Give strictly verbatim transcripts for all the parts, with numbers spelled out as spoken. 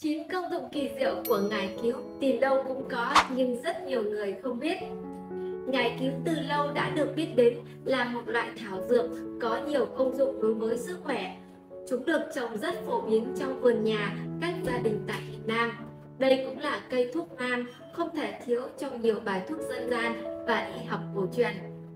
chín công dụng kỳ diệu của ngải cứu tìm đâu cũng có nhưng rất nhiều người không biết. Ngải cứu từ lâu đã được biết đến là một loại thảo dược có nhiều công dụng đối với sức khỏe. Chúng được trồng rất phổ biến trong vườn nhà các gia đình tại Việt Nam. Đây cũng là cây thuốc nam không thể thiếu trong nhiều bài thuốc dân gian và y học cổ truyền.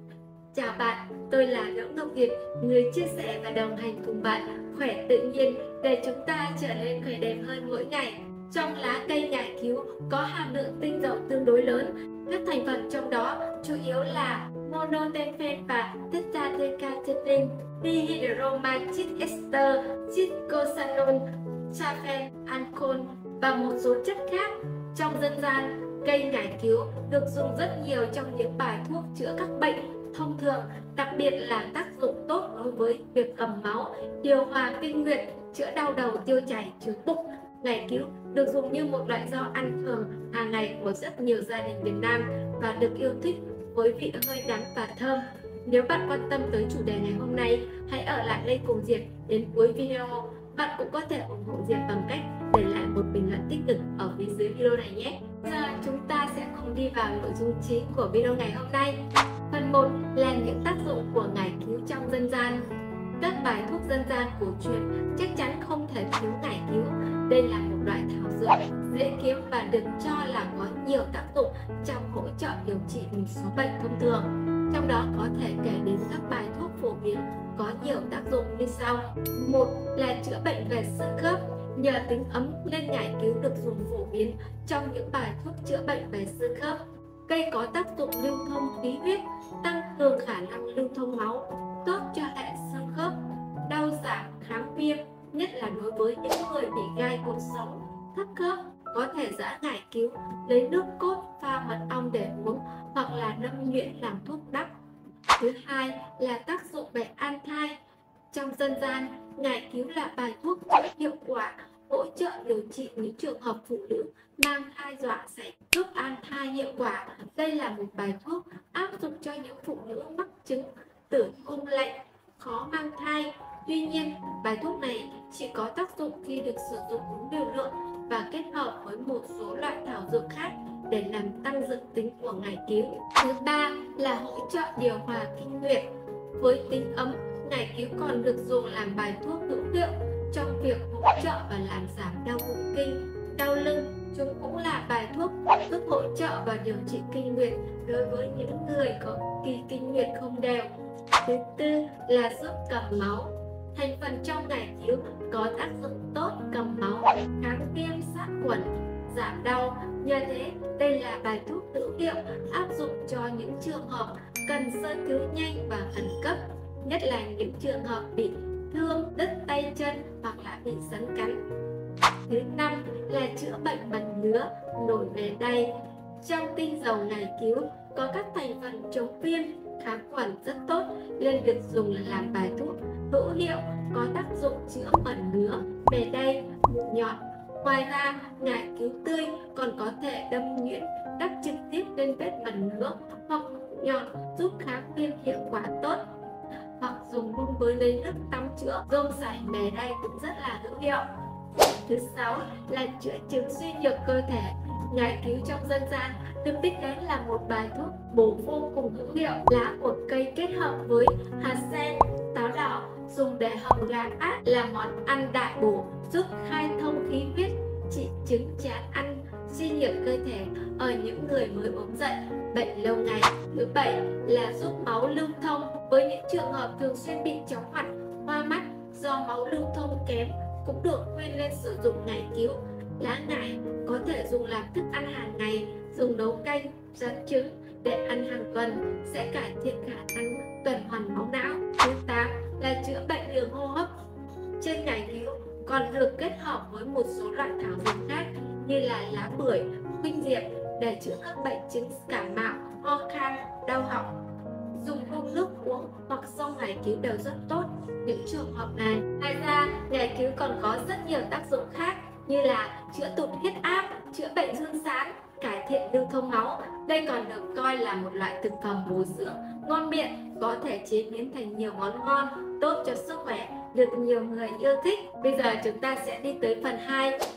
Chào bạn, tôi là Đỗ Ngọc Việt, người chia sẻ và đồng hành cùng bạn khỏe tự nhiên để chúng ta trở nên khỏe đẹp hơn mỗi ngày. Trong lá cây ngải cứu có hàm lượng tinh dầu tương đối lớn. Các thành phần trong đó chủ yếu là monotepen và tetradecatepen, dihydromatic ester, chicosanol, chafen, ancol và một số chất khác. Trong dân gian, cây ngải cứu được dùng rất nhiều trong những bài thuốc chữa các bệnh thông thường, đặc biệt là tác dụng tốt đối với việc cầm máu, điều hòa kinh nguyệt, chữa đau đầu, tiêu chảy, trướng bụng. Ngải cứu được dùng như một loại rau ăn thường hàng ngày của rất nhiều gia đình Việt Nam và được yêu thích với vị hơi đắng và thơm. Nếu bạn quan tâm tới chủ đề ngày hôm nay, hãy ở lại đây cùng Diệp đến cuối video. Bạn cũng có thể ủng hộ Diệp bằng cách để lại một bình luận tích cực ở phía dưới video này nhé. Giờ chúng ta sẽ cùng đi vào nội dung chính của video ngày hôm nay. Phần một là những tác dụng của ngải cứu trong dân gian. Các bài thuốc dân gian cổ truyền chắc chắn không thể thiếu ngải cứu. Đây là một loại thảo dược dễ kiếm và được cho là có nhiều tác dụng trong hỗ trợ điều trị một số bệnh thông thường. Trong đó có thể kể đến các bài thuốc phổ biến có nhiều tác dụng như sau. Một là chữa bệnh về xương khớp. Nhờ tính ấm nên ngải cứu được dùng phổ biến trong những bài thuốc chữa bệnh về xương khớp. Cây có tác dụng lưu thông khí huyết, tăng cường khả năng lưu thông máu, tốt cho hệ xương khớp, đau giảm, kháng viêm, nhất là đối với những người bị gai cột sống, thấp khớp. Có thể giã ngải cứu, lấy nước cốt pha mật ong để uống hoặc là ngâm nhuyễn làm thuốc đắp. Thứ hai là tác dụng về an thai. Trong dân gian, ngải cứu là bài thuốc chữa hiệu quả, hỗ trợ điều trị những trường hợp phụ nữ mang thai dọa sảy, giúp an thai hiệu quả. Đây là một bài thuốc áp dụng cho những phụ nữ mắc chứng tử cung lạnh, khó mang thai. Tuy nhiên, bài thuốc này chỉ có tác dụng khi được sử dụng đúng liều lượng và kết hợp với một số loại thảo dược khác để làm tăng dược tính của ngải cứu. Thứ ba là hỗ trợ điều hòa kinh nguyệt. Với tính ấm, ngải cứu còn được dùng làm bài thuốc hữu hiệu trong việc hỗ trợ và làm giảm đau bụng kinh, đau lưng. Chúng cũng là bài thuốc giúp hỗ trợ và điều trị kinh nguyệt đối với những người có kỳ kinh nguyệt không đều. Thứ tư là giúp cầm máu. Thành phần trong ngải cứu có tác dụng tốt cầm máu, kháng viêm, sát khuẩn, giảm đau. Nhờ thế, đây là bài thuốc hữu hiệu áp dụng cho những trường hợp cần sơ cứu nhanh và khẩn cấp, nhất là những trường hợp bị thương, đứt tay chân hoặc là bị sắn cắn. Thứ năm là chữa bệnh mẩn ngứa, nổi mề đay. Trong tinh dầu ngải cứu có các thành phần chống viêm, kháng khuẩn rất tốt nên được dùng làm bài thuốc hữu hiệu, có tác dụng chữa mẩn ngứa, mề đay, mụn nhọt. Ngoài ra, ngải cứu tươi còn có thể đâm nhuyễn đắp trực tiếp lên vết mẩn ngứa hoặc mụn nhọt, giúp kháng viêm hiệu quả tốt. Hoặc dùng đun với lấy nước tắm chữa rôm sảy, mề đay cũng rất là hữu hiệu. Thứ sáu là chữa chứng suy nhược cơ thể. Ngải cứu trong dân gian được biết đến là một bài thuốc bổ vô cùng hữu hiệu. Lá của cây kết hợp với hạt sen, táo đỏ dùng để hầm gà át là món ăn đại bổ, giúp khai thông khí huyết, trị chứng chán ăn, suy nhược cơ thể ở những người mới ốm dậy, bệnh lâu ngày. Thứ bảy là giúp máu lưu thông. Với những trường hợp thường xuyên bị chóng mặt, hoa mắt do máu lưu thông kém cũng được khuyên nên sử dụng ngải cứu. Lá ngải có thể dùng làm thức ăn hàng ngày, dùng nấu canh, rán trứng để ăn hàng tuần sẽ cải thiện khả năng tuần hoàn máu não. Thứ tám là chữa bệnh đường hô hấp. Trên ngải cứu còn được kết hợp với một số loại thảo dược khác như là lá bưởi, khuynh diệp để chữa các bệnh chứng cảm mạo, ho khan, đau họng. Dùng đun nước uống hoặc xông ngải cứu đều rất tốt những trường hợp này. Ngoài ra, ngải cứu còn có rất nhiều tác dụng khác như là chữa tụt huyết áp, chữa bệnh dương sán, cải thiện lưu thông máu. Đây còn được coi là một loại thực phẩm bổ dưỡng ngon miệng, có thể chế biến thành nhiều món ngon, tốt cho sức khỏe, được nhiều người yêu thích. Bây giờ chúng ta sẽ đi tới phần hai, một số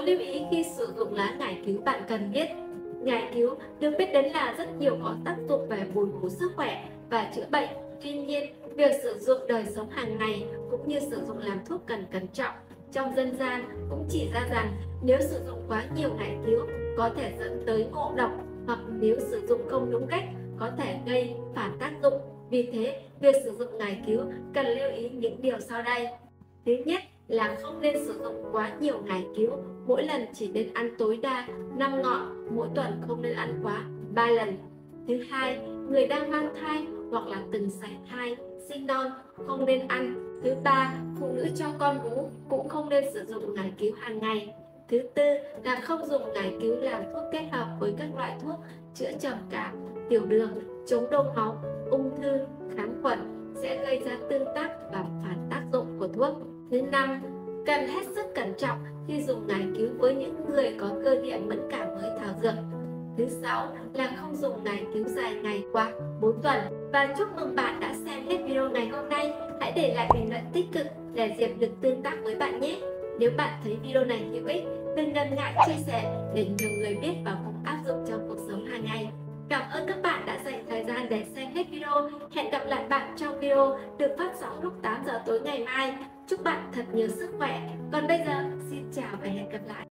lưu ý khi sử dụng lá ngải cứu bạn cần biết. Ngải cứu được biết đến là rất nhiều có tác dụng về bồi bổ sức khỏe và chữa bệnh. Tuy nhiên, việc sử dụng đời sống hàng ngày cũng như sử dụng làm thuốc cần cẩn trọng. Trong dân gian cũng chỉ ra rằng nếu sử dụng quá nhiều ngải cứu có thể dẫn tới ngộ độc, hoặc nếu sử dụng không đúng cách có thể gây phản tác dụng. Vì thế, việc sử dụng ngải cứu cần lưu ý những điều sau đây. Thứ nhất là không nên sử dụng quá nhiều ngải cứu, mỗi lần chỉ nên ăn tối đa năm ngọn, mỗi tuần không nên ăn quá ba lần. Thứ hai, người đang mang thai hoặc là từng sảy thai, sinh non không nên ăn. Thứ ba, phụ nữ cho con bú cũng không nên sử dụng ngải cứu hàng ngày. Thứ tư là không dùng ngải cứu làm thuốc kết hợp với các loại thuốc chữa trầm cảm, tiểu đường, chống đông máu, ung thư, kháng khuẩn sẽ gây ra tương tác và phản tác dụng của thuốc. Thứ năm, cần hết sức cẩn trọng khi dùng ngải cứu với những người có cơ địa mẫn cảm với thảo dược. Thứ sáu là không dùng ngải cứu dài ngày quá bốn tuần. Và chúc mừng bạn đã xem hết video ngày hôm nay. Hãy để lại bình luận tích cực để Diệp được tương tác với bạn nhé. Nếu bạn thấy video này hữu ích, đừng ngần ngại chia sẻ để nhiều người biết và cùng áp dụng trong cuộc sống hàng ngày. Cảm ơn các bạn đã dành thời gian để xem hết video. Hẹn gặp lại bạn trong video được phát sóng lúc tám giờ tối ngày mai. Chúc bạn thật nhiều sức khỏe. Còn bây giờ, xin chào và hẹn gặp lại.